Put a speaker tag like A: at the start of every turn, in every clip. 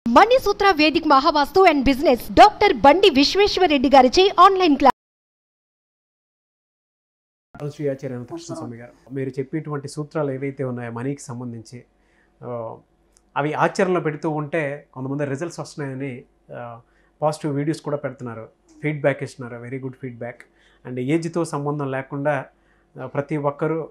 A: Manisutra Vedic Mahavastu and business doctor Bandi Vishweshwara Reddy గారిచే online class.
B: Shri Acharya Ananta Krishna Swami గారు, మీరు చెప్పేటువంటి సూత్రాలు ఏవైతే ఉన్నాయో మనీకి సంబంధించి అవి ఆచరణలో పెడుతూ ఉంటే కొంతమంది రిజల్ట్స్ వస్తున్నాయని పాజిటివ్ వీడియోస్ కూడా పెడుతున్నారు, ఫీడ్బ్యాక్ ఇస్తున్నారు, వెరీ గుడ్ ఫీడ్బ్యాక్. అండ్ ఏజ్తో సంబంధం లేకుండా ప్రతి ఒక్కరూ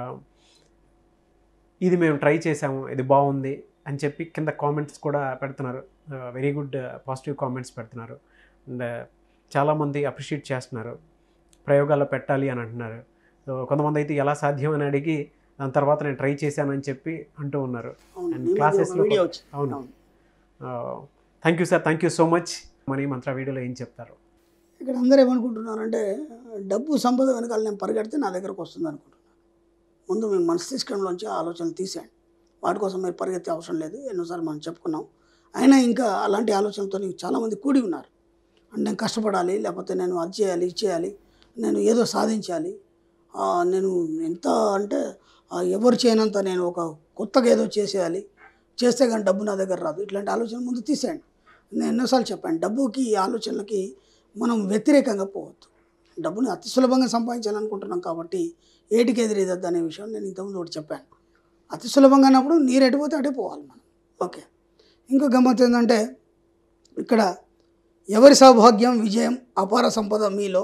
B: ఇది మేము ట్రై చేసాము, ఇది బాగుంది అని చెప్పి కింద కామెంట్స్ కూడా పెడుతున్నారు, వెరీ గుడ్ పాజిటివ్ కామెంట్స్ పెడుతున్నారు. అండ్ చాలామంది అప్రిషియేట్ చేస్తున్నారు, ప్రయోగాల్లో పెట్టాలి అని అంటున్నారు. సో కొంతమంది అయితే ఎలా సాధ్యం అని అడిగి దాని తర్వాత నేను ట్రై చేశానని చెప్పి అంటూ ఉన్నారు. అండ్ క్లాసెస్లో అవును. Thank you sir, thank you so much. Money mantra వీడియోలో ఏం చెప్తారు?
C: ఇక్కడ అందరూ ఏమనుకుంటున్నారంటే డబ్బు సంపద వెనకాల నేను పరిగెడితే నా దగ్గరకు వస్తుంది అనుకుంటున్నాను. ముందు మేము మస్తిష్కంలోంచి ఆలోచనలు తీసేయండి. వాటి కోసం మీరు పరిగెత్తే అవసరం లేదు, ఎన్నోసార్లు మనం చెప్పుకున్నాం. అయినా ఇంకా అలాంటి ఆలోచనలతో చాలామంది కూడి ఉన్నారు. అంటే నేను కష్టపడాలి, లేకపోతే నేను అది చేయాలి, ఇది చేయాలి, నేను ఏదో సాధించాలి, నేను ఎంత అంటే ఎవరు చేయనంత నేను ఒక కొత్తగా ఏదో చేసేయాలి, చేస్తే కానీ డబ్బు నా దగ్గర రాదు. ఇట్లాంటి ఆలోచన ముందు తీసేయండి. నేను ఎన్నోసార్లు చెప్పాను, డబ్బుకి ఈ ఆలోచనలకి మనం వ్యతిరేకంగా పోవద్దు. డబ్బుని అతి సులభంగా సంపాదించాలనుకుంటున్నాం కాబట్టి ఏటికి ఎదురేదద్దు అనే విషయం నేను ఇంతకుముందు ఒకటి చెప్పాను. అతి సులభంగా అన్నప్పుడు నీరు ఎటుపోతే అటే పోవాలి మనం. ఓకే, ఇంకో గమ్మత్తు ఏంటంటే ఇక్కడ ఎవరి సౌభాగ్యం విజయం అపార సంపద మీలో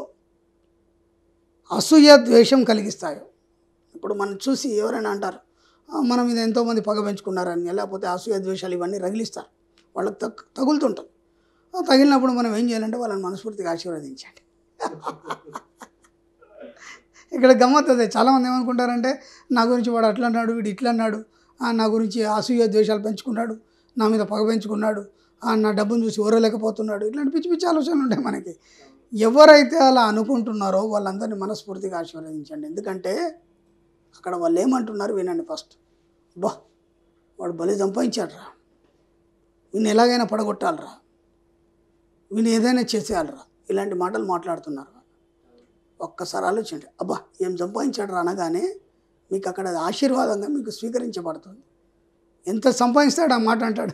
C: అసూయ ద్వేషం కలిగిస్తాయో. ఇప్పుడు మనం చూసి ఎవరైనా అంటారు మన మీద ఎంతోమంది పగ పెంచుకున్నారని, లేకపోతే అసూయ ద్వేషాలు ఇవన్నీ రగిలిస్తారు, వాళ్ళకి తగులుతుంటాం. తగిలినప్పుడు మనం ఏం చేయాలంటే వాళ్ళని మనస్ఫూర్తిగా ఆశీర్వదించండి. ఇక్కడ గమ్మత్ అదే, చాలామంది ఏమనుకుంటారంటే నా గురించి వాడు అట్లా అన్నాడు, వీడు ఇట్లా అన్నాడు, నా గురించి అసూయ ద్వేషాలు పెంచుకున్నాడు, నా మీద పగ పెంచుకున్నాడు, నా డబ్బును చూసి ఓరలేకపోతున్నాడు, ఇట్లాంటి పిచ్చి పిచ్చి ఆలోచనలు ఉంటాయి మనకి. ఎవరైతే అలా అనుకుంటున్నారో వాళ్ళందరినీ మనస్ఫూర్తిగా ఆశీర్వదించండి. ఎందుకంటే అక్కడ వాళ్ళు ఏమంటున్నారు వినండి. ఫస్ట్ బా వాడు బలి సంపాదించాడురా, వీని ఎలాగైనా పడగొట్టాలరా, వీని ఏదైనా చేసేయాలరా, ఇలాంటి మాటలు మాట్లాడుతున్నారు. ఒక్కసారి ఆలోచించండి, అబ్బా ఏం సంపాదించాడు అనగానే మీకు అక్కడ ఆశీర్వాదంగా మీకు స్వీకరించబడుతుంది. ఎంత సంపాదిస్తాడు ఆ మాట అంటాడు.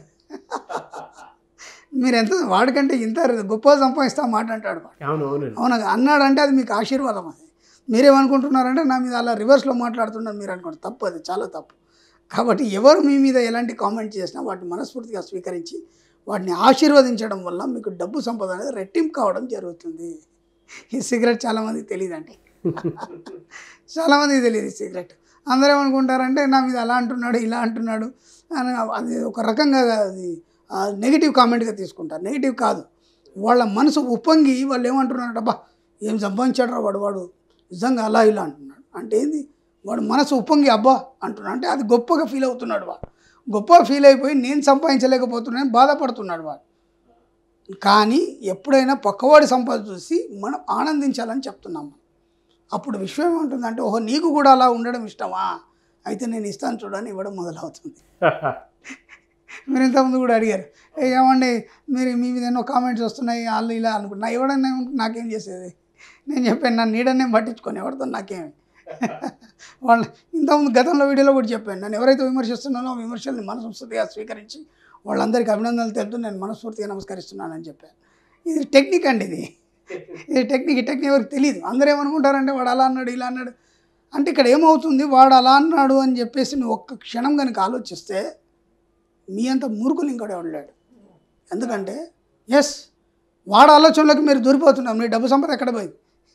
C: మీరు ఎంత వాడికంటే ఇంత గొప్ప సంపాదిస్తే ఆ మాట అంటాడు. అవునా అన్నాడంటే అది మీకు ఆశీర్వాదం. అది మీరేమనుకుంటున్నారంటే నా మీద అలా రివర్స్లో మాట్లాడుతున్నారు మీరు అనుకోండి, తప్పు, అది చాలా తప్పు. కాబట్టి ఎవరు మీ మీద ఎలాంటి కామెంట్ చేసినా వాటిని మనస్ఫూర్తిగా స్వీకరించి వాటిని ఆశీర్వదించడం వల్ల మీకు డబ్బు సంపద అనేది రెట్టింపు కావడం జరుగుతుంది. ఈ సిగరెట్ చాలామందికి తెలియదండి, చాలామందికి తెలియదు ఈ సిగరెట్. అందరూ ఏమనుకుంటారంటే నా మీద అలా అంటున్నాడు, ఇలా అంటున్నాడు అని, అది ఒక రకంగా అది నెగిటివ్ కామెంట్గా తీసుకుంటారు. నెగిటివ్ కాదు, వాళ్ళ మనసు ఉప్పొంగి వాళ్ళు ఏమంటున్నారంటే అబ్బా ఏం సంపాదించాడు రా వాడు నిజంగా అలా ఇలా అంటున్నాడు అంటే ఏంది, వాడు మనసు ఉప్పొంగి అబ్బా అంటున్నాడు అంటే అది గొప్పగా ఫీల్ అవుతున్నాడు. వాడు గొప్పగా ఫీల్ అయిపోయి నేను సంపాదించలేకపోతున్నాను బాధపడుతున్నాడు వాడు. కానీ ఎప్పుడైనా పక్కవాడి సంపద చూసి మనం ఆనందించాలని చెప్తున్నాము. అప్పుడు విషయం ఏముంటుందంటే ఓహో నీకు కూడా అలా ఉండడం ఇష్టమా, అయితే నేను ఇస్తాను చూడని ఇవ్వడం మొదలవుతుంది. మీరు ఇంతకుముందు కూడా అడిగారు ఏమండి మీరు మీ మీద ఎన్నో కామెంట్స్ వస్తున్నాయి వాళ్ళు ఇలా అనుకుంటున్నా, ఎవడన్నా నాకేం చేసేది, నేను చెప్పాను నన్ను నీడనే పట్టించుకొని ఎవరితో నాకేమి. వాళ్ళు ఇంతకుముందు గతంలో వీడియోలో కూడా చెప్పాను, నన్ను ఎవరైతే విమర్శిస్తున్నానో విమర్శల్ని మనస్ఫూర్తిగా స్వీకరించి వాళ్ళందరికీ అభినందనలు తెలుపుతూ నేను మనస్ఫూర్తిగా నమస్కరిస్తున్నానని చెప్పాను. ఇది టెక్నిక్ అండి, ఇది టెక్నిక్. ఈ టెక్నిక్ ఎవరికి తెలియదు. అందరూ ఏమనుకుంటారంటే వాడు అలా అన్నాడు ఇలా అన్నాడు అంటే ఇక్కడ ఏమవుతుంది, వాడు అలా అన్నాడు అని చెప్పేసి నువ్వు ఒక్క క్షణం కనుక ఆలోచిస్తే మీ అంత మూర్ఖులు ఇంకోటి ఎవడలేడు. ఎందుకంటే ఎస్ వాడు ఆలోచనలోకి మీరు దూరిపోతున్నారు, మీ డబ్బు సంపద ఎక్కడ పోయింది.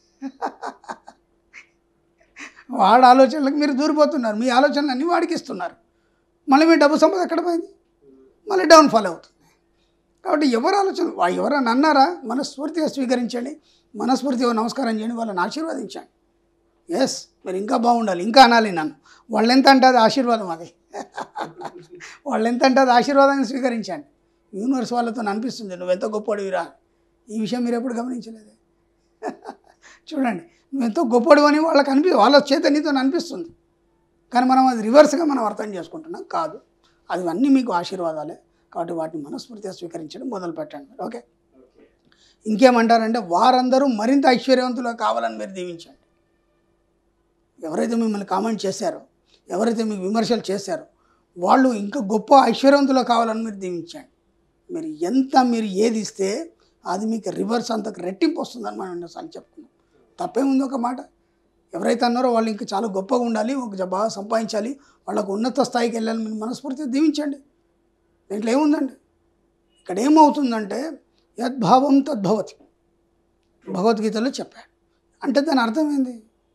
C: వాడు ఆలోచనలకు మీరు దూరిపోతున్నారు, మీ ఆలోచనలు అన్నీ వాడికి ఇస్తున్నారు, మళ్ళీ మీ డబ్బు సంపద ఎక్కడ పోయింది, మళ్ళీ డౌన్ఫాల్ అవుతుంది. కాబట్టి ఎవరు ఆలోచన ఎవరైనా అన్నారా మనస్ఫూర్తిగా స్వీకరించండి, మనస్ఫూర్తిగా నమస్కారం చేయండి, వాళ్ళని ఆశీర్వదించండి. ఎస్ మీరు ఇంకా బాగుండాలి, ఇంకా అనాలి నన్ను, వాళ్ళు ఎంత అంటే అది ఆశీర్వాదం, అది వాళ్ళు ఎంత అంటే అది ఆశీర్వాదాన్ని స్వీకరించండి. యూనివర్స్ వాళ్ళతో అనిపిస్తుంది నువ్వెంత గొప్పడివిరా. ఈ విషయం మీరు ఎప్పుడు గమనించలేదు. చూడండి నువ్వెంతో గొప్పడు అని వాళ్ళకి వాళ్ళ చేత నీతో అనిపిస్తుంది, కానీ మనం అది రివర్స్గా మనం అర్థం చేసుకుంటున్నాం. కాదు, అది అన్నీ మీకు ఆశీర్వాదాలే. కాబట్టి వాటిని మనస్ఫూర్తిగా స్వీకరించడం మొదలు పెట్టండి. ఓకే, ఇంకేమంటారంటే వారందరూ మరింత ఐశ్వర్యవంతులుగా కావాలని మీరు దీవించండి. ఎవరైతే మిమ్మల్ని కామెంట్ చేశారో, ఎవరైతే మీకు విమర్శలు చేశారో వాళ్ళు ఇంకా గొప్ప ఐశ్వర్యవంతులు కావాలని మీరు దీవించండి. మీరు మీరు ఏది ఇస్తే అది మీకు రివర్స్ అంతకు రెట్టింపు వస్తుందని మనం ఎన్నోసార్లు చెప్పుకున్నాం. తప్పేముంది ఒక మాట. ఎవరైతే అన్నారో వాళ్ళు ఇంకా చాలా గొప్పగా ఉండాలి, బాగా సంపాదించాలి, వాళ్ళకు ఉన్నత స్థాయికి వెళ్ళాలి, మీరు మనస్ఫూర్తిగా దీవించండి. దీంట్లో ఏముందండి? ఇక్కడ ఏమవుతుందంటే యద్భావం తద్భవతి భగవద్గీతలో చెప్పాడు. అంటే దాని అర్థం ఏంది?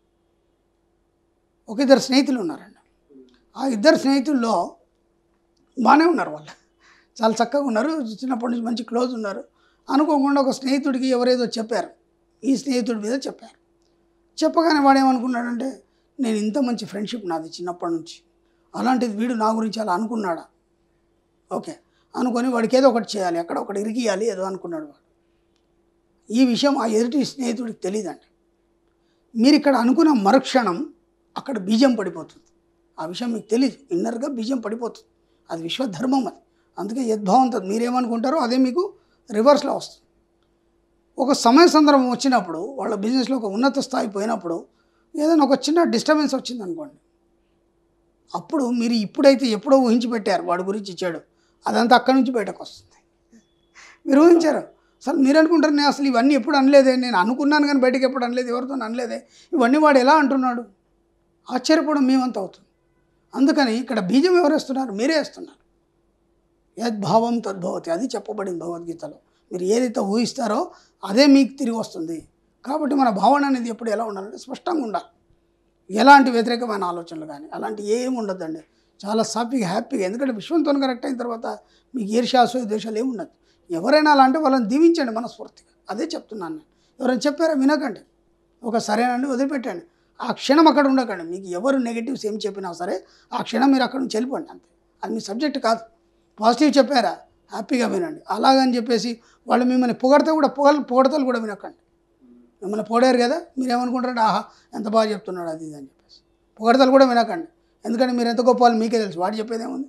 C: ఒక ఇద్దరు స్నేహితులు ఉన్నారండి. ఆ ఇద్దరు స్నేహితుల్లో బాగానే ఉన్నారు, వాళ్ళు చాలా చక్కగా ఉన్నారు, చిన్నప్పటి నుంచి మంచి క్లోజ్ ఉన్నారు. అనుకోకుండా ఒక స్నేహితుడికి ఎవరేదో చెప్పారు, ఈ స్నేహితుడి మీద చెప్పారు. చెప్పగానే వాడు ఏమనుకున్నాడంటే, నేను ఇంత మంచి ఫ్రెండ్షిప్ నాది చిన్నప్పటి నుంచి, అలాంటిది వీడు నా గురించి అలా అనుకున్నాడా? ఓకే అనుకొని వాడికి ఏదో ఒకటి చేయాలి, అక్కడ ఒకటి ఇరికియాలి ఏదో అనుకున్నాడు వాడు. ఈ విషయం ఆ ఎదుటి స్నేహితుడికి తెలియదండి. మీరు ఇక్కడ అనుకున్న మరుక్షణం అక్కడ బీజం పడిపోతుంది. ఆ విషయం మీకు తెలియదు, ఇన్నర్గా బీజం పడిపోతుంది. అది విశ్వధర్మం అది. అందుకే యద్భావంతో మీరేమనుకుంటారో అదే మీకు రివర్స్లో వస్తుంది. ఒక సమయ సందర్భం వచ్చినప్పుడు వాళ్ళ బిజినెస్లో ఒక ఉన్నత స్థాయి పోయినప్పుడు ఏదైనా ఒక చిన్న డిస్టర్బెన్స్ వచ్చింది అనుకోండి, అప్పుడు మీరు ఇప్పుడైతే ఎప్పుడో ఊహించి పెట్టారు వాడి గురించి ఇచ్చాడు, అదంతా అక్కడి నుంచి బయటకు వస్తుంది. మీరు ఊహించారు అసలు, మీరు అనుకుంటారు నేను అసలు ఇవన్నీ ఎప్పుడు అనలేదే, నేను అనుకున్నాను కానీ బయటకు ఎప్పుడు అనలేదు, ఎవరితో అనలేదే, ఇవన్నీ వాడు ఎలా అంటున్నాడు, ఆశ్చర్యపోవడం మేమంత అవుతుంది. అందుకని ఇక్కడ బీజం ఎవరు వేస్తున్నారు? మీరే వేస్తున్నారు. యద్భావం తద్భవతి, అది చెప్పబడింది భగవద్గీతలో. మీరు ఏదైతే ఊహిస్తారో అదే మీకు తిరిగి వస్తుంది. కాబట్టి మన భావన అనేది ఎప్పుడు ఎలా ఉండాలంటే స్పష్టంగా ఉండాలి. ఎలాంటి వ్యతిరేకమైన ఆలోచనలు కానీ అలాంటి ఏమి ఉండద్దండి. చాలా సాఫీగా హ్యాపీగా, ఎందుకంటే విశ్వంతో కరెక్ట్ అయిన తర్వాత మీకు ఈర్ష్యాసూయ ద్వేషాలు ఏమి ఉండదు. ఎవరైనా అలా అంటే వాళ్ళని దీవించండి మనస్ఫూర్తిగా, అదే చెప్తున్నాను నేను. ఎవరైనా చెప్పారా వినకండి, ఒక సరేనండి వదిలిపెట్టండి. ఆ క్షణం అక్కడ ఉండకండి. మీకు ఎవరు నెగిటివ్స్ ఏం చెప్పినా సరే ఆ క్షణం మీరు అక్కడ నుంచి వెళ్ళిపోండి అంతే. అది మీ సబ్జెక్ట్ కాదు. పాజిటివ్ చెప్పారా హ్యాపీగా వినండి. అలాగని చెప్పేసి వాళ్ళు మిమ్మల్ని పొగడితే కూడా పొగడతలు కూడా వినకండి. మిమ్మల్ని పొగారు కదా, మీరేమనుకుంటారంటే ఆహా ఎంత బాగా చెప్తున్నాడు అది ఇది అని చెప్పేసి పొగడతలు కూడా వినకండి. ఎందుకంటే మీరు ఎంత గొప్ప వాళ్ళు మీకే తెలుసు, వాడు చెప్పేదేముంది.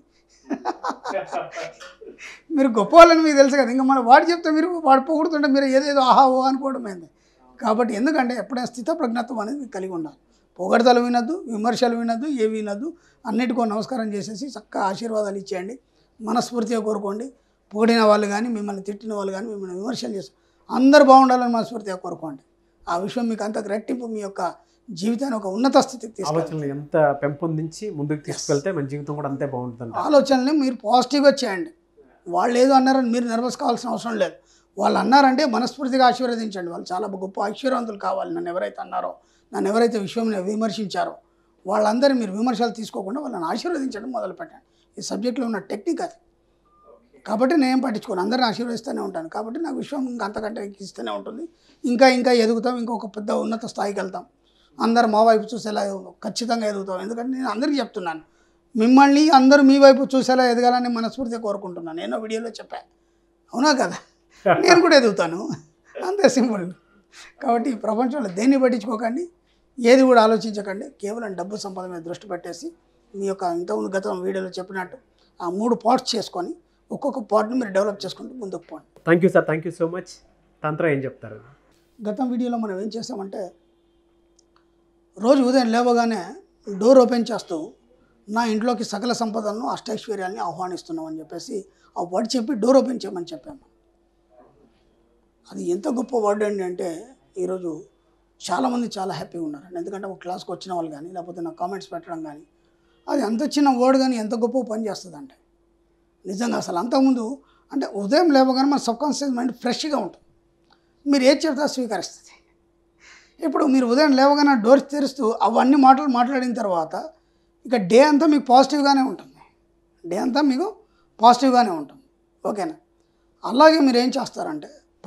C: మీరు గొప్ప వాళ్ళని మీకు తెలుసు కదా, ఇంకా మన వాడు చెప్తే మీరు వాడు పొగుడుతుంటే మీరు ఏదేదో ఆహా ఓ అనుకోవడం ఏంది. కాబట్టి ఎందుకంటే ఎప్పుడైనా స్థితప్రజ్ఞత్వం అనేది మీకు కలిగి ఉండాలి. పొగడతలు వినద్దు, విమర్శలు వినద్దు, ఏవి వినద్దు. అన్నిటికో నమస్కారం చేసేసి చక్కగా ఆశీర్వాదాలు ఇచ్చేయండి. మనస్ఫూర్తిగా కోరుకోండి. పొగిడిన వాళ్ళు కానీ మిమ్మల్ని తిట్టిన వాళ్ళు కానీ మిమ్మల్ని విమర్శలు చేస్తారు, అందరూ బాగుండాలని మనస్ఫూర్తిగా కోరుకోండి. ఆ విషయం మీకు అంత రెట్టింపు మీ యొక్క జీవితాన్ని ఒక ఉన్నత స్థితికి తీసుకెళ్తారు.
B: ఎంత పెంపొందించి ముందుకు తీసుకెళ్తే మన జీవితం కూడా అంతే బాగుంటుంది.
C: ఆలోచనని మీరు పాజిటివ్గా చేయండి. వాళ్ళు ఏదో అన్నారని మీరు నర్వస్ కావాల్సిన అవసరం లేదు. వాళ్ళు అన్నారంటే మనస్ఫూర్తిగా ఆశీర్వదించండి. వాళ్ళు చాలా గొప్ప ఐశ్వర్యవంతులు కావాలి. నన్ను ఎవరైతే అన్నారో, నన్ను ఎవరైతే విషయంలో విమర్శించారో వాళ్ళందరూ మీరు విమర్శలు తీసుకోకుండా వాళ్ళని ఆశీర్వదించడం మొదలుపెట్టండి. ఈ సబ్జెక్ట్లో ఉన్న టెక్నిక్ అది. కాబట్టి నేను పట్టించుకోను, అందరిని ఆశీర్వదిస్తూనే ఉంటాను. కాబట్టి నాకు విశ్వం ఇంకా అంతకంటే ఇస్తూనే ఉంటుంది. ఇంకా ఇంకా ఎదుగుతాం, ఇంకొక పెద్ద ఉన్నత స్థాయికి వెళ్తాం. అందరు మా వైపు చూసేలా ఖచ్చితంగా ఎదుగుతాం. ఎందుకంటే నేను అందరికీ చెప్తున్నాను, మిమ్మల్ని అందరూ మీ వైపు చూసేలా ఎదగాలని మనస్ఫూర్తిగా కోరుకుంటున్నాను. నేను వీడియోలో చెప్పాను, అవునా కదా, నేను కూడా ఎదుగుతాను, అంతే సింపుల్. కాబట్టి ఈ ప్రపంచంలో దేన్ని పట్టించుకోకండి, ఏది కూడా ఆలోచించకండి. కేవలం డబ్బు సంపద మీద దృష్టి పెట్టేసి మీ యొక్క ఇంతకుముందు గతం వీడియోలో చెప్పినట్టు ఆ 3 పార్ట్స్ చేసుకొని ఒక్కొక్క పార్ట్ని మీరు డెవలప్ చేసుకుంటూ ముందుకు పోండి.
B: Thank you sir, thank you so much. Tantra ఏం చెప్తారు?
C: గతం వీడియోలో మనం ఏం చేస్తామంటే, రోజు ఉదయం లేవగానే డోర్ ఓపెన్ చేస్తూ నా ఇంట్లోకి సకల సంపదలను అష్టైశ్వర్యాన్ని ఆహ్వానిస్తున్నామని చెప్పేసి ఆ వర్డ్ చెప్పి డోర్ ఓపెన్ చేయమని చెప్పాము. అది ఎంత గొప్ప వర్డ్ అండి అంటే ఈరోజు చాలామంది చాలా హ్యాపీగా ఉన్నారండి. ఎందుకంటే ఒక క్లాస్కి వచ్చిన వాళ్ళు కానీ లేకపోతే నా కామెంట్స్ పెట్టడం కానీ, అది అంత చిన్న వర్డ్ కానీ ఎంత గొప్ప పని చేస్తుంది అంటే నిజంగా. అసలు అంతకుముందు అంటే ఉదయం లేవగానే మన సబ్కాన్షియస్ మైండ్ ఫ్రెష్గా ఉంటుంది, మీరు ఏది చెప్తా స్వీకరిస్తుంది. ఇప్పుడు మీరు ఉదయం లేవగానే డోర్స్ తెరుస్తూ అవన్నీ మాటలు మాట్లాడిన తర్వాత ఇక డే అంతా మీకు పాజిటివ్గానే ఉంటుంది. డే అంతా మీకు పాజిటివ్గానే ఉంటుంది, ఓకేనా. అలాగే మీరు ఏం చేస్తారంటే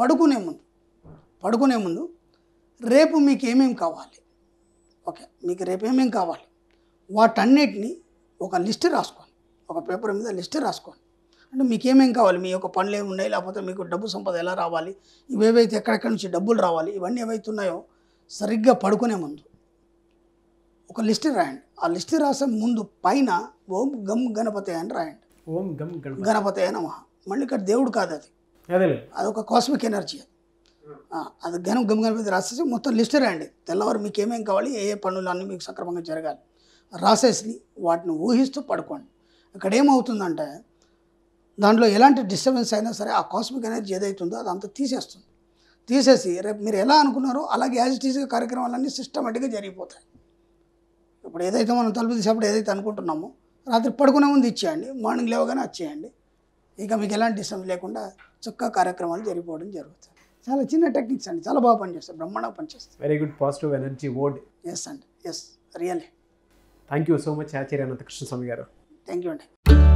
C: పడుకునే ముందు రేపు మీకు ఏమేమి కావాలి, ఓకే, మీకు రేపు ఏమేమి కావాలి వాటన్నిటిని ఒక లిస్ట్ రాసుకోండి. ఒక పేపర్ మీద లిస్ట్ రాసుకోండి. అంటే మీకు ఏమేమి కావాలి, మీ యొక్క పనులు ఏమి ఉన్నాయి, లేకపోతే మీకు డబ్బు సంపద ఎలా రావాలి, ఇవేవైతే ఎక్కడెక్కడి నుంచి డబ్బులు రావాలి, ఇవన్నీ ఏవైతే ఉన్నాయో సరిగ్గా పడుకునే ముందు ఒక లిస్ట్ రాయండి. ఆ లిస్ట్ రాసే ముందు పైన ఓం గం గణపతి అని రాయండి.
B: ఓం గం
C: గణపతి నమః. మళ్ళీ ఇక్కడ దేవుడు కాదు, అదొక కాస్మిక్ ఎనర్జీ. అది గం గణపతి రాసేసి మొత్తం లిస్ట్ రాయండి. తెల్లవారు మీకు ఏమేమి కావాలి, ఏ ఏ పనులు అన్నీ మీకు సక్రమంగా జరగాలి రాసేసి వాటిని ఊహిస్తూ పడుకోండి. ఇక్కడ ఏమవుతుందంటే దాంట్లో ఎలాంటి డిస్టర్బెన్స్ అయినా సరే ఆ కాస్మిక్ ఎనర్జీ ఏదైతుందో అదంతా తీసేస్తుంది. తీసేసి రేపు మీరు ఎలా అనుకున్నారో అలాగే యాజ్ ఇట్ ఈస్గా కార్యక్రమాలన్నీ సిస్టమేటిక్గా జరిగిపోతాయి. ఇప్పుడు ఏదైతే మనం తలుపు తీసేప్పుడు ఏదైతే అనుకుంటున్నామో రాత్రి పడుకునే ముందు ఇచ్చేయండి, మార్నింగ్ లేవగానే వచ్చేయండి. ఇక మీకు ఎలాంటి డిస్టర్బెన్స్ లేకుండా చక్కగా కార్యక్రమాలు జరిగిపోవడం జరుగుతుంది. చాలా చిన్న టెక్నిక్స్ అండి, చాలా బాగా పనిచేస్తాయి, బ్రహ్మాండంగా పనిచేస్తాయి.
B: Very good positive energy word.
C: Yes అండి, yes really.
B: Thank you so much Acharya Ananta Krishna Swami గారు.
C: థ్యాంక్ యూ అండి.